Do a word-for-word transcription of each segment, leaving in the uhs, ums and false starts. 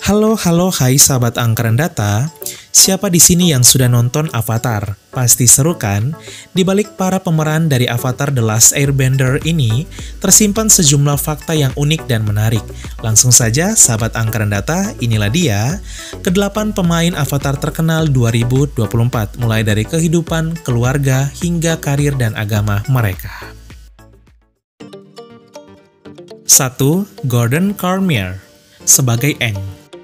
Halo, halo, hai sahabat angkeran data. Siapa di sini yang sudah nonton Avatar? Pasti seru kan? Di balik para pemeran dari Avatar The Last Airbender ini, tersimpan sejumlah fakta yang unik dan menarik. Langsung saja, sahabat angkeran data, inilah dia, kedelapan pemain Avatar terkenal dua ribu dua puluh empat, mulai dari kehidupan, keluarga, hingga karir dan agama mereka. satu. Gordon Cormier sebagai Aang.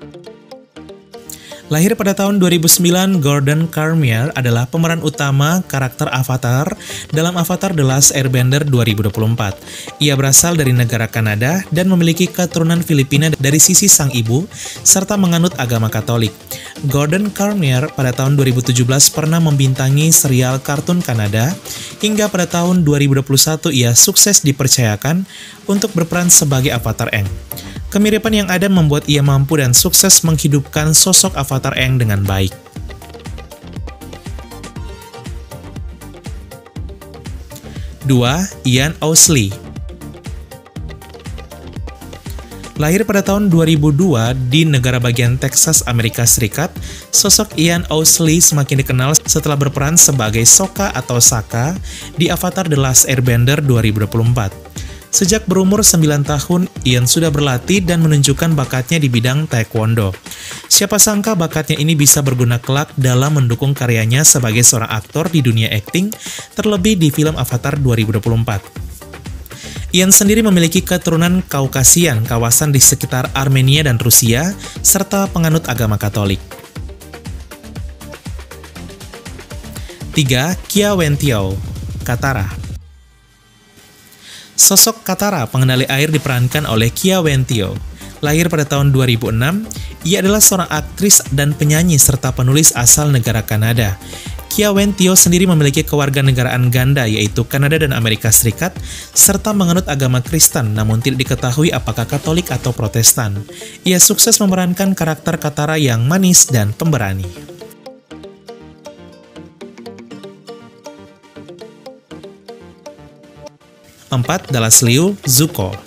Lahir pada tahun dua ribu sembilan, Gordon Cormier adalah pemeran utama karakter Avatar dalam Avatar The Last Airbender dua ribu dua puluh empat. Ia berasal dari negara Kanada dan memiliki keturunan Filipina dari sisi sang ibu, serta menganut agama Katolik. Gordon Cormier pada tahun dua ribu tujuh belas pernah membintangi serial kartun Kanada, hingga pada tahun dua ribu dua puluh satu ia sukses dipercayakan untuk berperan sebagai Avatar Aang. Kemiripan yang ada membuat ia mampu dan sukses menghidupkan sosok Avatar Aang dengan baik. dua. Ian Owsley. Lahir pada tahun dua ribu dua di negara bagian Texas, Amerika Serikat, sosok Ian Owsley semakin dikenal setelah berperan sebagai Sokka atau Sokka di Avatar The Last Airbender dua ribu dua puluh empat. Sejak berumur sembilan tahun, Ian sudah berlatih dan menunjukkan bakatnya di bidang taekwondo. Siapa sangka bakatnya ini bisa berguna kelak dalam mendukung karyanya sebagai seorang aktor di dunia akting, terlebih di film Avatar dua ribu dua puluh empat. Ian sendiri memiliki keturunan Kaukasian, kawasan di sekitar Armenia dan Rusia, serta penganut agama Katolik. tiga. Kia Wentiao, Katara. Sosok Katara, pengendali air, diperankan oleh Kia Wentiao. Lahir pada tahun dua ribu enam, ia adalah seorang aktris dan penyanyi serta penulis asal negara Kanada. Kia Wentiao sendiri memiliki kewarganegaraan ganda, yaitu Kanada dan Amerika Serikat, serta menganut agama Kristen, namun tidak diketahui apakah Katolik atau Protestan. Ia sukses memerankan karakter Katara yang manis dan pemberani. empat. Dallas Liu Zuko.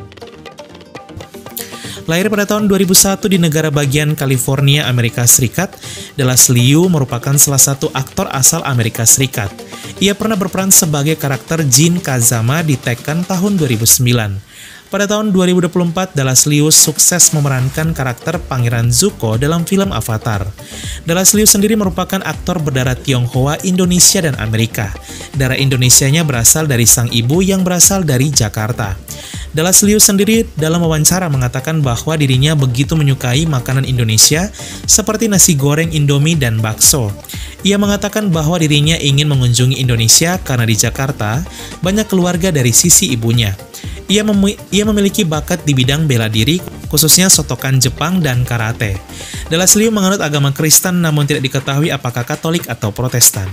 Lahir pada tahun dua ribu satu di negara bagian California, Amerika Serikat, Dallas Liu merupakan salah satu aktor asal Amerika Serikat. Ia pernah berperan sebagai karakter Jin Kazama di Tekken tahun dua ribu sembilan. Pada tahun dua ribu dua puluh empat, Dallas Liu sukses memerankan karakter Pangeran Zuko dalam film Avatar. Dallas Liu sendiri merupakan aktor berdarah Tionghoa, Indonesia, dan Amerika. Darah Indonesianya berasal dari sang ibu yang berasal dari Jakarta. Dallas Liu sendiri dalam wawancara mengatakan bahwa dirinya begitu menyukai makanan Indonesia seperti nasi goreng Indomie dan bakso. Ia mengatakan bahwa dirinya ingin mengunjungi Indonesia karena di Jakarta banyak keluarga dari sisi ibunya. Ia, mem ia memiliki bakat di bidang bela diri, khususnya sotokan Jepang dan karate. Dallas Liu menganut agama Kristen namun tidak diketahui apakah Katolik atau Protestan.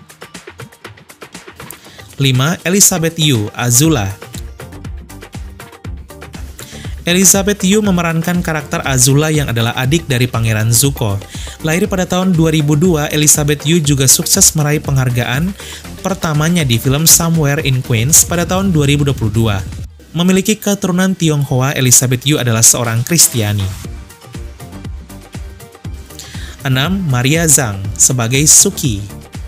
lima. Elizabeth Yu, Azula. Elizabeth Yu memerankan karakter Azula yang adalah adik dari Pangeran Zuko. Lahir pada tahun dua ribu dua, Elizabeth Yu juga sukses meraih penghargaan pertamanya di film Somewhere in Queens pada tahun dua ribu dua puluh dua. Memiliki keturunan Tionghoa, Elizabeth Yu adalah seorang Kristiani. enam. Maria Zhang sebagai Suki.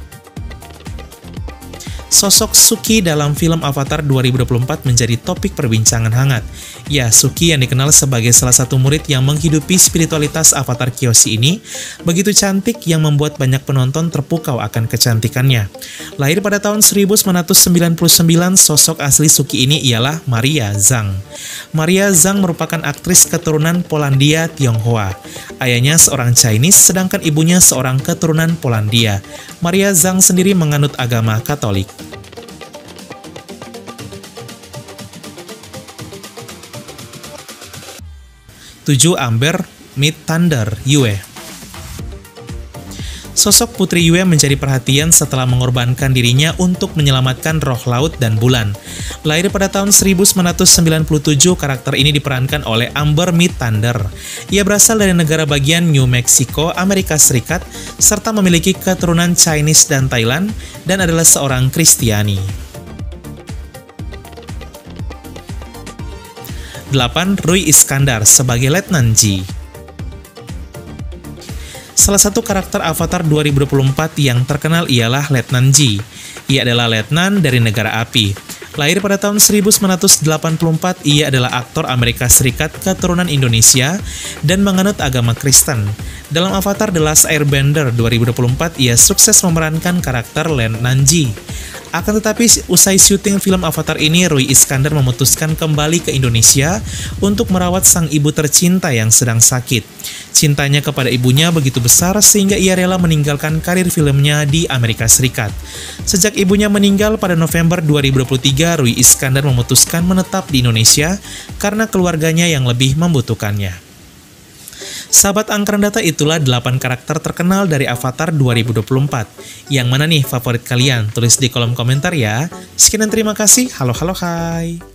Sosok Suki dalam film Avatar dua ribu dua puluh empat menjadi topik perbincangan hangat. Ya, Suki yang dikenal sebagai salah satu murid yang menghidupi spiritualitas Avatar Kyoshi ini begitu cantik yang membuat banyak penonton terpukau akan kecantikannya. Lahir pada tahun seribu sembilan ratus sembilan puluh sembilan, sosok asli Suki ini ialah Maria Zhang. Maria Zhang merupakan aktris keturunan Polandia Tionghoa. Ayahnya seorang Chinese, sedangkan ibunya seorang keturunan Polandia. Maria Zhang sendiri menganut agama Katolik. tujuh. Amber Midthunder Yue. Sosok Putri Yue menjadi perhatian setelah mengorbankan dirinya untuk menyelamatkan roh laut dan bulan. Lahir pada tahun seribu sembilan ratus sembilan puluh tujuh, karakter ini diperankan oleh Amber Midthunder. Ia berasal dari negara bagian New Mexico, Amerika Serikat, serta memiliki keturunan Chinese dan Thailand, dan adalah seorang Kristiani. delapan. Rui Iskandar sebagai Letnan Ji. Salah satu karakter Avatar dua ribu dua puluh empat yang terkenal ialah Letnan G. Ia adalah letnan dari negara api. Lahir pada tahun seribu sembilan ratus delapan puluh empat, ia adalah aktor Amerika Serikat keturunan Indonesia dan menganut agama Kristen. Dalam Avatar The Last Airbender dua ribu dua puluh empat, ia sukses memerankan karakter Letnan G. Akan tetapi, usai syuting film Avatar ini, Rui Iskandar memutuskan kembali ke Indonesia untuk merawat sang ibu tercinta yang sedang sakit. Cintanya kepada ibunya begitu besar sehingga ia rela meninggalkan karir filmnya di Amerika Serikat. Sejak ibunya meninggal pada November dua ribu dua puluh tiga, Rui Iskandar memutuskan menetap di Indonesia karena keluarganya yang lebih membutuhkannya. Sahabat Angkran Data, itulah delapan karakter terkenal dari Avatar dua ribu dua puluh empat. Yang mana nih favorit kalian? Tulis di kolom komentar ya. Sekian dan terima kasih. Halo halo hai.